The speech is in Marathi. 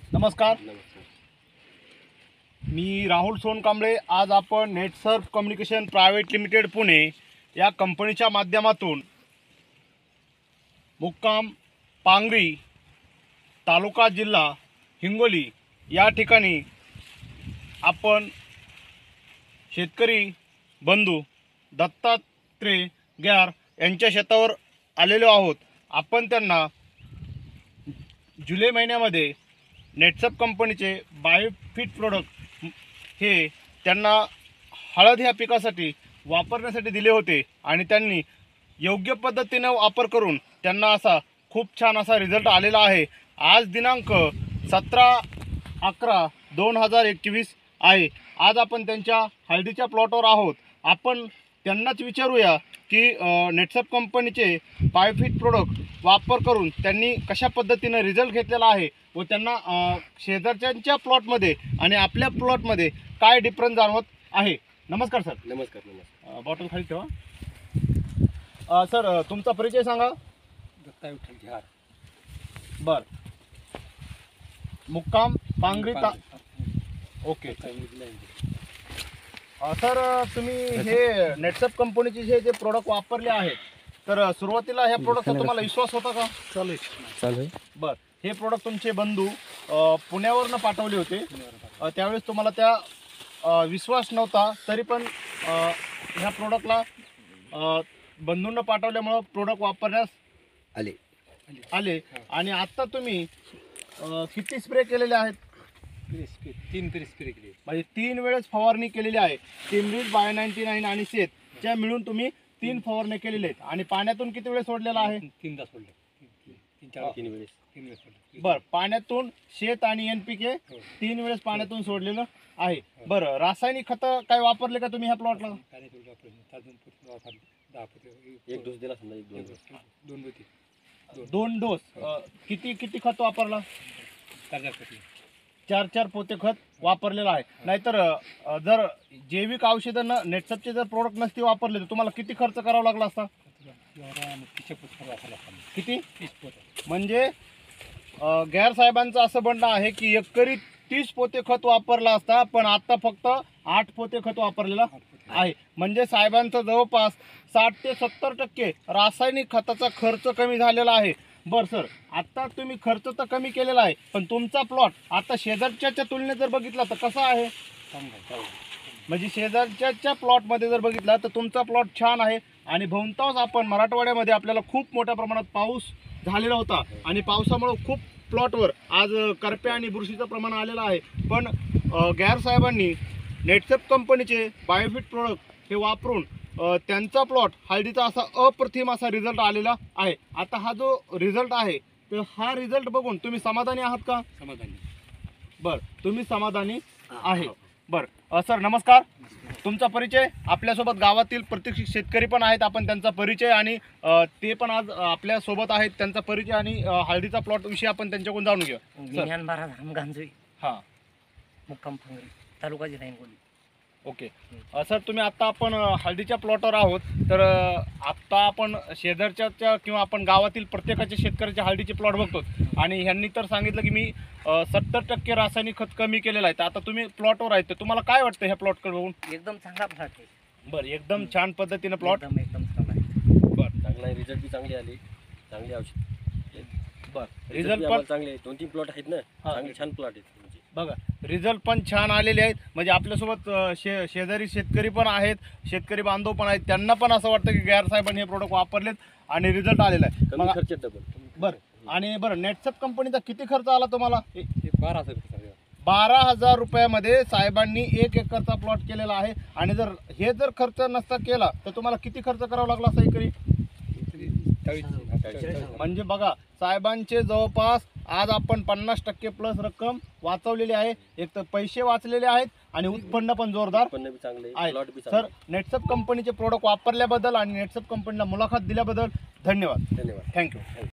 नमस्कार. मी राहुल सोनकांबळे. आज आपण Netsurf communication private limited Pune या कंपनीच्या माध्यमातून मुक्काम पांगरी, तालुका जिल्हा हिंगोली या ठिकाणी आपण शेतकरी बंधू दत्तात्रय ग्यार यांच्या शेतावर आलेलो आहोत. आपण त्यांना जुलै महिन्यामध्ये नेटसर्फ कंपनीचे बायोफिट प्रोडक्ट हे त्यांना हळद ह्या पिकासाठी वापरण्यासाठी दिले होते आणि त्यांनी योग्य पद्धतीने वापर करून त्यांना असा खूप छान असा रिझल्ट आलेला आहे. आज दिनांक 17/11/2021 आहे. आज आपण त्यांच्या हळदीच्या प्लॉटवर आहोत. आपण त्यांनाच विचारूया की नेटसर्फ कंपनीचे बायोफिट प्रोडक्ट वापर करून त्यांनी कशा पद्धतीने रिझल्ट घेतलेला आहे व त्यांना शेजारच्यांच्या प्लॉटमध्ये आणि आपल्या प्लॉटमध्ये काय डिफरन्स जाणवत आहे. नमस्कार सर. नमस्कार. बॉटल खाली ठेवा. सर तुमचा परिचय सांगा. दत्ता विठ्ठल घ्यार. बर. मुक्काम पांगरी. ओके सर, तुम्ही हे नेटसर्फ कंपनीचे जे प्रोडक्ट वापरले आहेत तर सुरुवातीला ह्या प्रोडक्टचा तुम्हाला विश्वास होता का? चालू. बर. हे प्रोडक्ट तुमचे बंधू पुण्यावरनं पाठवले होते. त्यावेळेस तुम्हाला त्या विश्वास नव्हता, तरी पण ह्या प्रोडक्टला बंधूंना पाठवल्यामुळं प्रोडक्ट वापरण्यास आले. आणि आत्ता तुम्ही किती स्प्रे केलेले आहेत? 3 स्प्रे केले. म्हणजे 3 वेळेस फवारणी केलेली आहे. टिमरीज, बायो 99 आणि शेतच्या मिळून तुम्ही 3 फवारणी केलेले आहेत. आणि पाण्यातून किती वेळेस सोडलेला आहे? 3दा सोडले. 3 वेळेस सोडले. बरं. पाण्यातून शेत आणि NPK 3 वेळेस पाण्यातून सोडलेलं आहे. बरं. रासायनिक खतं काय वापरले का तुम्ही ह्या प्लॉटला? एक डोस दिला समजा. 2 डोस. किती खत वापरला? 4 पोते खत वापरलेलं आहे. नाहीतर जर जैविक औषधं नेटसर्फचे जर प्रोडक्ट नसते वापरले तर तुम्हाला किती खर्च करावा लागला असता? किती? 30 पोते. म्हणजे गैर साहेबांचं असं म्हणणं आहे की एकरी 30 पोते खत वापरला असता, पण आता फक्त 8 पोते खत वापरलेलं आहे. म्हणजे साहेबांचा जवळपास 60 ते 70% रासायनिक खताचा खर्च कमी झालेला आहे. बरं सर, आता तुम्ही खर्च तर कमी केलेला आहे, पण तुमचा प्लॉट आता शेजारच्या तुलनेत जर बघितला तर कसा आहे? म्हणजे शेजारच्या प्लॉटमध्ये जर बघितला तर तुमचा प्लॉट छान आहे. आणि बहुतांश आपण मराठवाड्यामध्ये आपल्याला खूप मोठ्या प्रमाणात पाऊस झालेला होता आणि पावसामुळे खूप प्लॉटवर आज करप्या आणि बुरशीचं प्रमाण आलेलं आहे. पण गैर साहेबांनी नेटसर्फ कंपनीचे बायोफिट प्रोडक्ट हे वापरून त्यांचा प्लॉट हळदीचा असा अप्रतिम असा रिझल्ट आलेला आहे. आता हा जो रिझल्ट आहे तर हा रिझल्ट बघून तुम्ही समाधानी आहात का? समाधानी. बरं. तुम्ही समाधानी आहे. बरं. सर नमस्कार. तुमचा परिचय. आपल्यासोबत गावातील प्रत्येक शेतकरी पण आहेत. आपण त्यांचा परिचय आणि ते पण आज आपल्यासोबत आहेत. त्यांचा परिचय आणि हळदीचा प्लॉट विषयी आपण त्यांच्याकडून जाणून घेऊ. ज्ञान महाराज हमगांजोई. हां. मुक्काम पांगरी, तालुका जिल्हा हिंगोली. ओके सर, तुम्ही आत्ता आपण हळदीच्या प्लॉटवर आहोत. तर आत्ता आपण शेजारच्या किंवा आपण गावातील प्रत्येकाच्या शेतकऱ्याच्या हळदीचे प्लॉट बघतो आणि ह्यांनी तर सांगितलं की मी 70% रासायनिक खत कमी केलेलं आहे. तर आता तुम्ही प्लॉटवर आहेत तर तुम्हाला काय वाटतं ह्या प्लॉटकडे बघून? एकदम चांगला प्लॉट आहे. बरं. एकदम छान पद्धतीनं प्लॉट. एकदम चांगला आहे. बरं. चांगला आहे. रिझल्ट बी चांगले आले. चांगले औषध. बरं. रिझल्ट पण चांगले. 2-3 प्लॉट आहेत ना. चांगले छान प्लॉट आहेत. बघा, रिझल्ट पण छान आलेले आहेत. म्हणजे आपल्यासोबत शेजारी शेतकरी पण आहेत, शेतकरी बांधव पण आहेत. त्यांना पण असं वाटतं की गैर साहेबांनी हे प्रोडक्ट वापरलेत आणि रिझल्ट आलेला आहे. कमी खर्च डबल. बरं. आणि बरं, नेटसर्फ कंपनीचा किती खर्च आला तुम्हाला? 12,000 रुपये. 12,000 रुपयामध्ये साहेबांनी 1 एकरचा प्लॉट केलेला आहे. आणि जर हे जर खर्च नसता केला तर तुम्हाला किती खर्च करावा लागला असता एकरी? म्हणजे बघा, साहेबांचे जवळपास आज आपण 50% प्लस रक्कम वाचवलेली आहे. एक तर पैसे वाचलेले आहेत आणि उत्पन्न पण जोरदार आहे. सर, नेटसर्फ कंपनीचे प्रोडक्ट वापरल्याबद्दल आणि नेटसर्फ कंपनीला मुलाखत दिल्याबद्दल धन्यवाद. धन्यवाद. थँक्यू.